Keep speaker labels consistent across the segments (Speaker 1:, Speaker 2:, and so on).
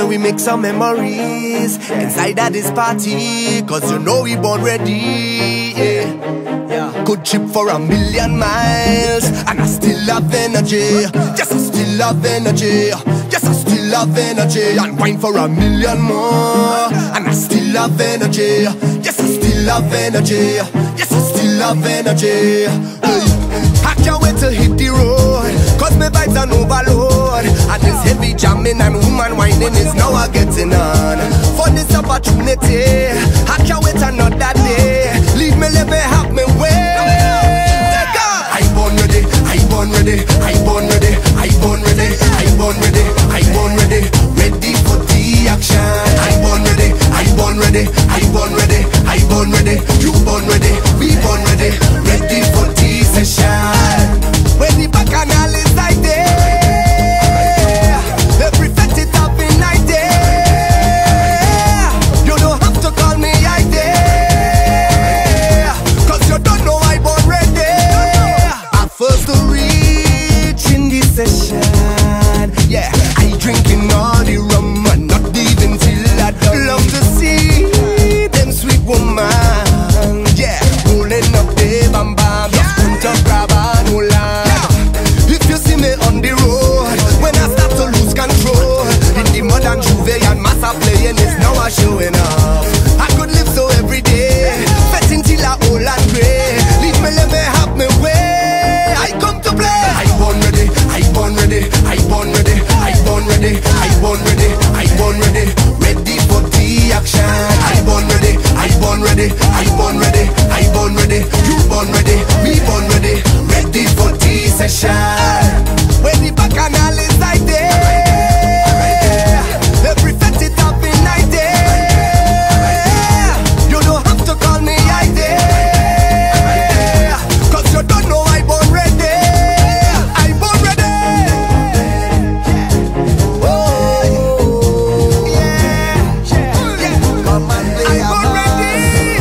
Speaker 1: we make some memories inside of this party, cause you know we born ready, yeah. Could trip for 1,000,000 miles and I still have energy. Yes, I still have energy. Yes, I still have energy. And wine for 1,000,000 more and I still have energy. Yes, I still have energy. Yes, I still have energy. I can't wait to hit the road, cause my vibes are overload. And this heavy jamming and woman whining is now a getting on. For this opportunity, I can't wait another day. Leave me, let me have me way. I born ready, I born ready, I born ready, I born ready, I born ready, I born ready, ready for the action. I born ready, I born ready, I born ready, I born ready, you born ready, we born ready, ready for the session. When the bacchanal is like there, every fete it up in night there. You don't have to call me I there, cause you don't know I born ready. I first to reach in this session, yeah. I drinking all the rum and not even till I done. Love to see them sweet woman, yeah. Rolling up the bam bam, just put up grab and hold on. If you see me on the road, when I start to lose control, in the mud and juve and massa playing is now a showing off. I could live so every day, fetting till I old and grey. Leave me, let me have me way. I come to play. I born ready, I born ready, I born ready, I born ready, I born ready, I born ready, ready for the action. I born ready, I born ready, I born ready, I born ready, you born ready, we born ready, ready for the session. When the bacchanal is like there, every fete it up in night there. You don't have to call me I there, cause you don't know I born ready. I born ready. Oh, yeah. Come and play. I born ready.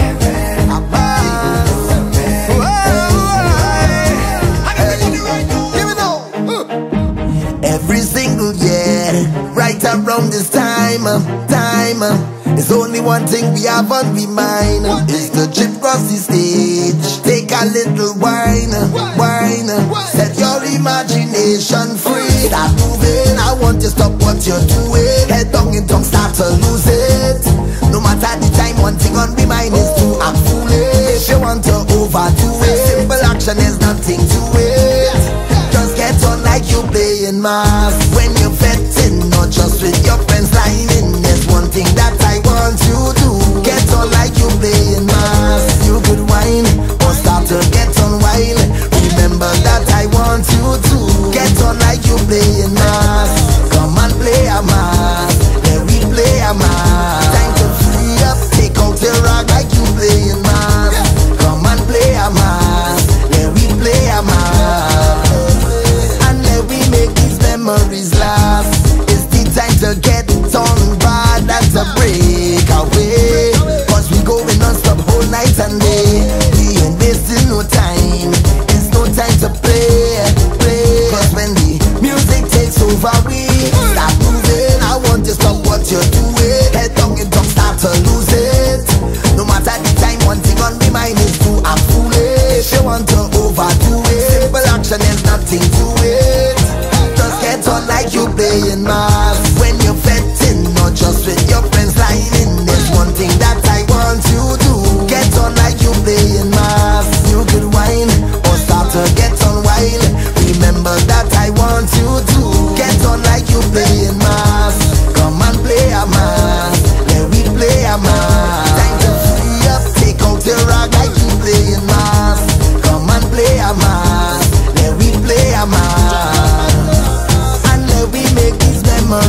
Speaker 1: Every single year, right around this time, there's only one thing we have on we mind. Is the trip across the stage. Take a little wine, set your imagination free. Start moving, I want to stop what you're doing. Head down in tongue, start to lose it. No matter the time, one thing on my mind is to act foolish. If you want to overdo it, simple action is nothing to it. Just get on like you playing mass. When you're fetting, not just with your friends lining. There's one thing that I want you to do. Get on like you playing mass. You could whine or start to get on wild. Remember that I want you to get on like you playing mass. Come and play a mass. Then we play a mass. Time to free up, take out your rock like you playing mass. Come and play a mass. Then we play a mass. Make these memories last. It's the time to get on bad. That's a breakaway, cause we going non-stop whole night and day. We ain't wasting no time. It's no time to play. Cause when the music takes over, we start moving. I want to stop what you're doing. Head down and don't start to lose it. No matter the time, one thing on my mind is to act foolish. You want to overdo it. Simple action is nothing to it. Get on like you playing mass. When you're fetting, not just with your friends lining. There's one thing that I want you to do. Get on like you playing mass. You could whine or start to get on wild. Remember that I want you to get on like you playing mass. Come and play a mass. Let we play a mass. Time to free up, take out your rock like you playing mass. Come and play a mass. Let we play a mass. We make these memories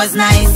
Speaker 2: was nice.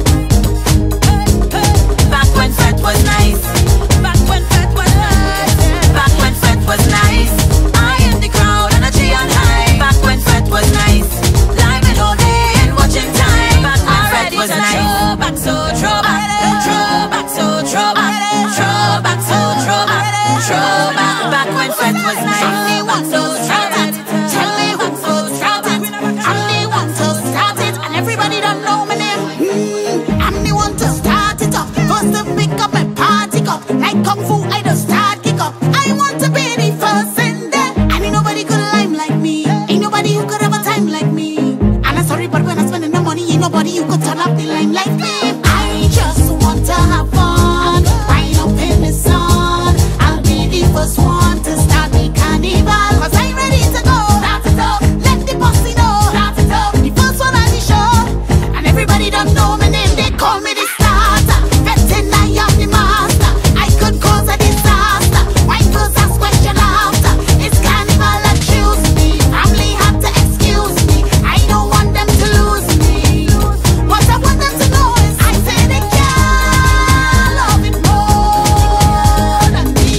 Speaker 2: Back when fat was nice. Back when fat was nice. Back when fat was nice. I in the crowd and a G on high. Back when fat was nice. Live and all day and watching time. Back when fat was nice. Back so throw back, throw back so throw back, throw back so throw back, throw back. Back when fat was nice. I'm the one to start it. Tell me who to start it. I'm the one to start it, and everybody don't know my name. I'm the one to start it up. First to pick up my party cup. Like kung fu, I just start kick up. I want to be the first in there. And ain't nobody could lime like me. Ain't nobody who could have a time like me. And I'm sorry, but when I'm spending the money, ain't nobody who could turn up the line like me. I just want to have fun. Wind up in the sun. I'll be the first one to start the carnival. Cause I'm ready to go. Start it up. Let the posse know. Start it up. The first one on the show. And everybody don't know my name. They call me the starter. Betting I am the master. I could cause a disaster. Why girls ask question after? It's carnival and choose me. Family have to excuse me. I don't want them to lose me. What I want them to know is I say they can't love it more than me.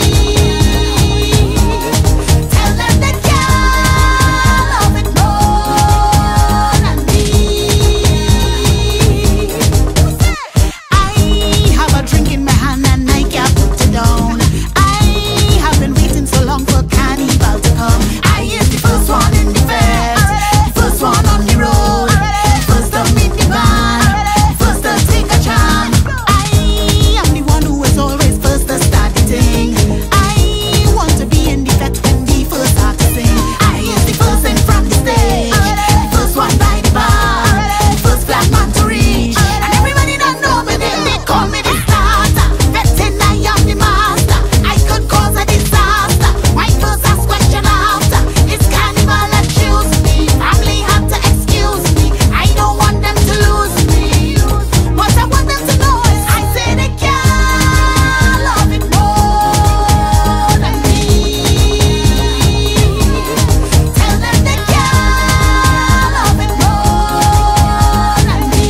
Speaker 2: Tell them they can't love it more than me. I have a drink in my hand and I can't put it down. I have been waiting so long for carnival to come. I is the first one in the fest, the first one on the road, first to meet the band, first to take a chance. I am the one who is always first to start the thing. I want to be in the fete when we first start to sing. I is the first in from the stage, the first one by the bar, the first black man to reach. And everybody don't know me, they call me the starter. Betting I am the master. I could cause a disaster. White girls ask question after. It's carnival and choose me. Family have to excuse me. I don't want them to lose me. What I want them to know is I say they can't love it more than me. Tell them they can't love it more than me.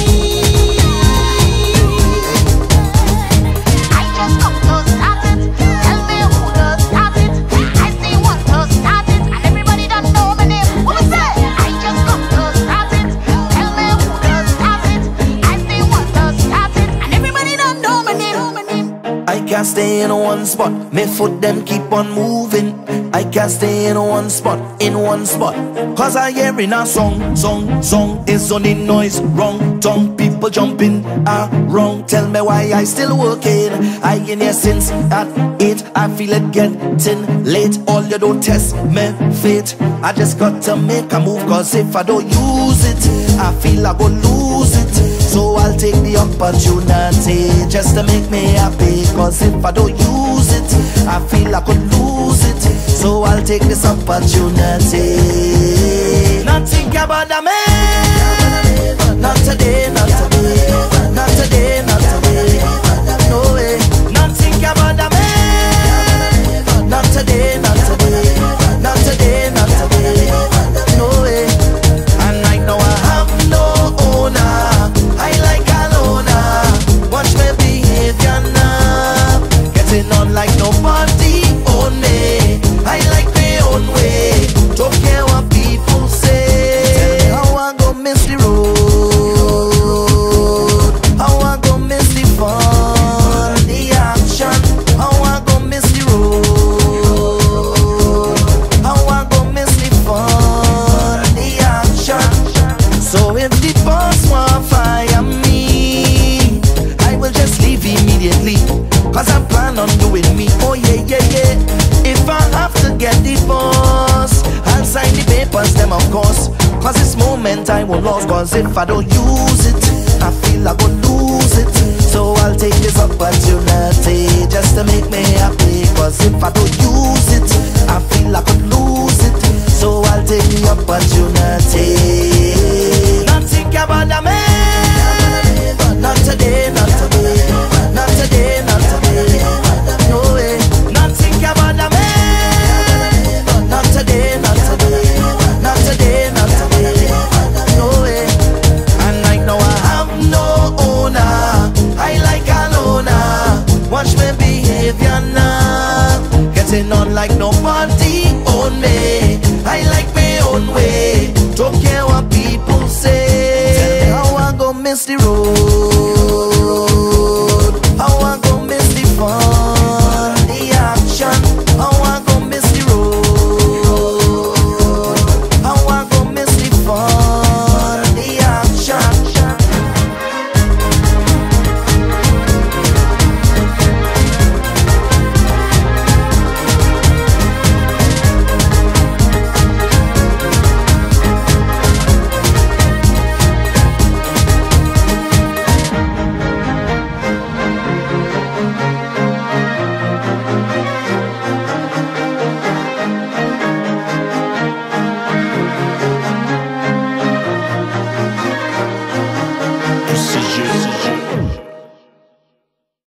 Speaker 2: I just come to start it. Tell me who to start it. I say what to start it, and everybody don't know my name. What we say? I just come to start it. Tell me who to start it. I say what to start it, and everybody don't know my name.
Speaker 1: I can't stay in one spot. My foot them keep on moving. I can't stay in one spot, Cause I hearing a song, song is on the noise, wrong tongue, people jumping around. Tell me why I still working. I in here since at 8. I feel it getting late. All you don't test me fate. I just got to make a move, cause if I don't use it, I feel I go lose it. So I'll take the opportunity just to make me happy. Cause if I don't use it, I feel I could lose it. So I'll take this opportunity. Not think about the man. Not today, not today. Not today, not today. No way. Not think about the man. Not today, not today. Not today, not today. No way. And I know I have no owner. I like a loner. Watch me behavior now. Getting on like nobody own me. I like my own way. Don't care what people say. How I go miss the road. How I go miss the fun, the action. How I go miss the road. How I go miss the fun, the action. So if the boss want fire me, I will just leave immediately. Cause I plan on doing me. Oh yeah, yeah, yeah. If I have to get divorced, I'll sign the papers, them of course. Cause this moment I won't lose. Cause if I don't use it, I feel I go lose it. So I'll take this opportunity just to make me happy. Cause if I don't use it, I feel I could lose it. So I'll take the opportunity. Not think about the man. Not today, not today. Not today, not today. No way. Not think about the man. Not today, not today. Not today, not today. No way. And I know I have Putting on like no party on me. I like